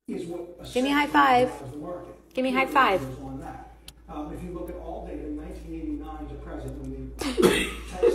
is what Give me a high five. the market. Give me a high five. On that. If you look at all data, 1989 to present, when the